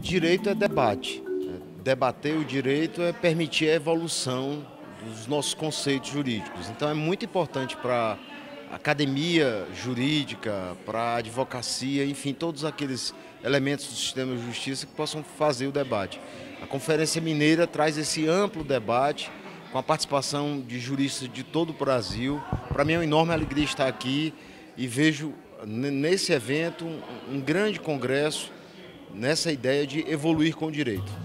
Direito é debate. Debater o direito é permitir a evolução dos nossos conceitos jurídicos. Então é muito importante para a academia jurídica, para a advocacia, enfim, todos aqueles elementos do sistema de justiça que possam fazer o debate. A Conferência Mineira traz esse amplo debate com a participação de juristas de todo o Brasil. Para mim é uma enorme alegria estar aqui e vejo nesse evento um grande congresso nessa ideia de evoluir com o direito.